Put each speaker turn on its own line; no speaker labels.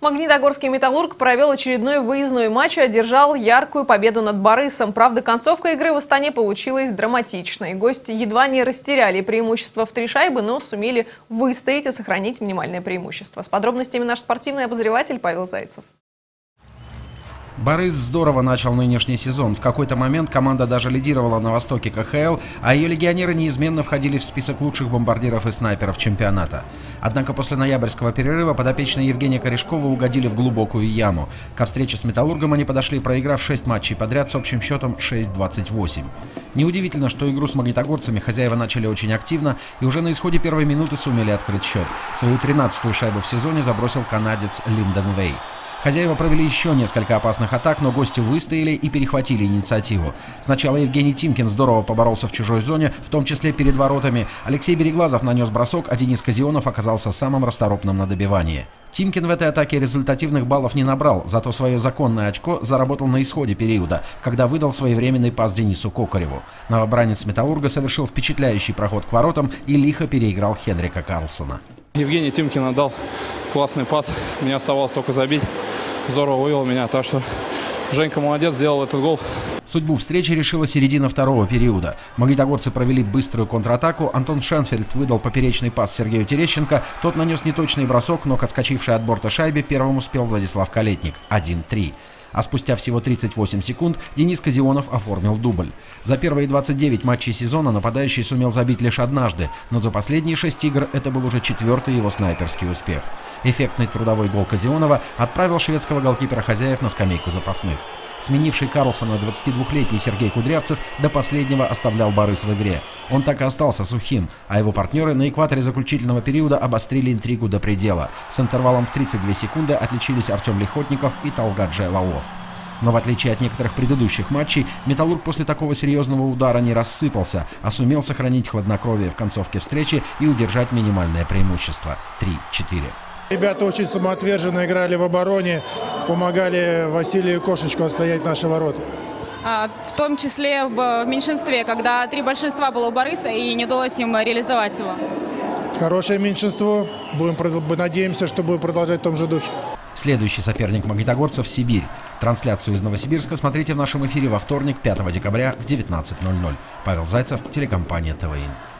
Магнитогорский «Металлург» провел очередной выездной матч и одержал яркую победу над «Борисом». Правда, концовка игры в Астане получилась драматичной. Гости едва не растеряли преимущество в 3 шайбы, но сумели выстоять и сохранить минимальное преимущество. С подробностями наш спортивный обозреватель Павел Зайцев.
Борис здорово начал нынешний сезон. В какой-то момент команда даже лидировала на востоке КХЛ, а ее легионеры неизменно входили в список лучших бомбардиров и снайперов чемпионата. Однако после ноябрьского перерыва подопечные Евгения Корешкова угодили в глубокую яму. Ко встрече с «Металлургом» они подошли, проиграв 6 матчей подряд с общим счетом 6-28. Неудивительно, что игру с магнитогорцами хозяева начали очень активно и уже на исходе первой минуты сумели открыть счет. Свою 13-ю шайбу в сезоне забросил канадец Линдон Вей. Хозяева провели еще несколько опасных атак, но гости выстояли и перехватили инициативу. Сначала Евгений Тимкин здорово поборолся в чужой зоне, в том числе перед воротами. Алексей Береглазов нанес бросок, а Денис Казионов оказался самым расторопным на добивании. Тимкин в этой атаке результативных баллов не набрал, зато свое законное очко заработал на исходе периода, когда выдал своевременный пас Денису Кокареву. Новобранец «Металлурга» совершил впечатляющий проход к воротам и лихо переиграл Хенрика Карлсона.
Евгений Тимкин отдал классный пас, мне оставалось только забить. Здорово вывел меня, так что Женька молодец, сделал этот гол.
Судьбу встречи решила середина второго периода. Магнитогорцы провели быструю контратаку, Антон Шенфельд выдал поперечный пас Сергею Терещенко, тот нанес неточный бросок, но к отскочившей от борта шайбе первым успел Владислав Калетник. 1-3. А спустя всего 38 секунд Денис Казионов оформил дубль. За первые 29 матчей сезона нападающий сумел забить лишь однажды, но за последние 6 игр это был уже 4-й его снайперский успех. Эффектный трудовой гол Казионова отправил шведского голкипера хозяев на скамейку запасных. Сменивший Карлсона 22-летний Сергей Кудрявцев до последнего оставлял Борис в игре. Он так и остался сухим, а его партнеры на экваторе заключительного периода обострили интригу до предела. С интервалом в 32 секунды отличились Артем Лихотников и Талгат Лаов. Но в отличие от некоторых предыдущих матчей, «Металлург» после такого серьезного удара не рассыпался, а сумел сохранить хладнокровие в концовке встречи и удержать минимальное преимущество – 3-4.
Ребята очень самоотверженно играли в обороне, помогали Василию Кошечку отстоять наши ворота.
В том числе в меньшинстве, когда 3 большинства было у Бориса и не удалось им реализовать его.
Хорошее меньшинство. Надеемся, что будем продолжать в том же духе.
Следующий соперник магнитогорцев – Сибирь. Трансляцию из Новосибирска смотрите в нашем эфире во вторник, 5 декабря в 19:00. Павел Зайцев, телекомпания ТВИН.